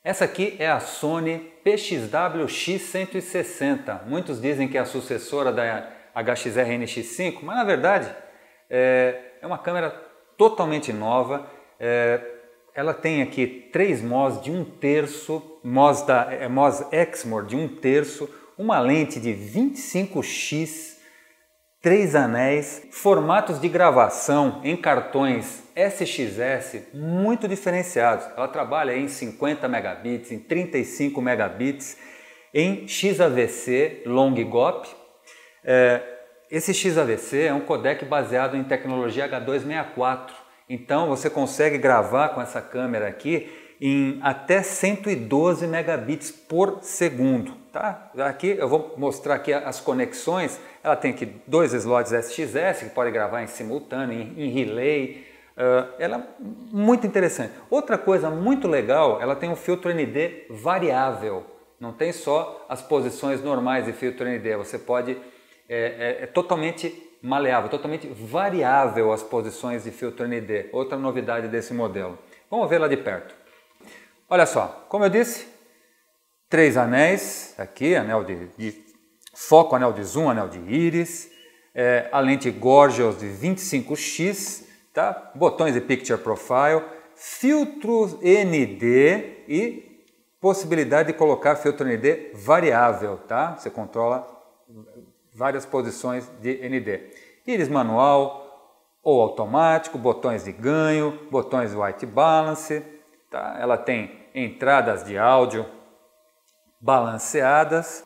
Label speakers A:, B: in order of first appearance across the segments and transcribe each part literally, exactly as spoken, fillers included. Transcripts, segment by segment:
A: Essa aqui é a Sony P X W X cento e sessenta. Muitos dizem que é a sucessora da H X R N X cinco, mas na verdade é uma câmera totalmente nova. É, ela tem aqui três M O S de um terço, M O S, da, é, M O S Exmor de um terço, uma lente de vinte e cinco x, três anéis, formatos de gravação em cartões S X S muito diferenciados. Ela trabalha em cinquenta megabits, em trinta e cinco megabits, em X A V C Long G O P. É, esse X A V C é um codec baseado em tecnologia H duzentos e sessenta e quatro. Então você consegue gravar com essa câmera aqui em até cento e doze megabits por segundo. Tá? Aqui eu vou mostrar aqui as conexões. Ela tem aqui dois slots S X S que pode gravar em simultâneo, em, em relay. Uh, ela é muito interessante. Outra coisa muito legal, ela tem um filtro N D variável. Não tem só as posições normais de filtro N D. Você pode é, é, é totalmente maleável, totalmente variável as posições de filtro N D. Outra novidade desse modelo. Vamos ver lá de perto. Olha só, como eu disse, três anéis aqui, anel de, de foco, anel de zoom, anel de íris, é, a lente Gorgeous de vinte e cinco x, tá? Botões de Picture Profile, filtro N D e possibilidade de colocar filtro N D variável, tá? Você controla várias posições de N D. Íris manual ou automático, botões de ganho, botões de white balance, tá? Ela tem entradas de áudio balanceadas,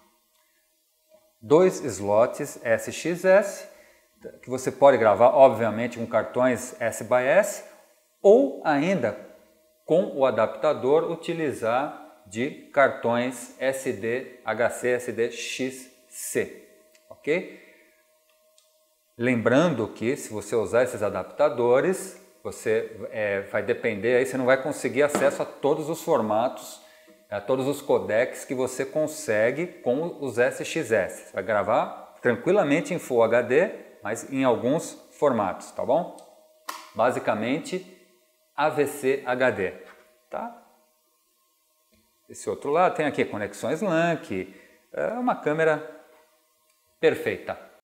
A: dois slots S X S, que você pode gravar, obviamente, com cartões S X S, ou ainda com o adaptador utilizar de cartões S D H C, S D X C, ok? Lembrando que se você usar esses adaptadores, você é, vai depender, aí você não vai conseguir acesso a todos os formatos, a todos os codecs que você consegue com os S X S. Você vai gravar tranquilamente em Full H D, mas em alguns formatos, tá bom? Basicamente A V C H D, tá? Esse outro lado tem aqui conexões LAN, que é uma câmera perfeita.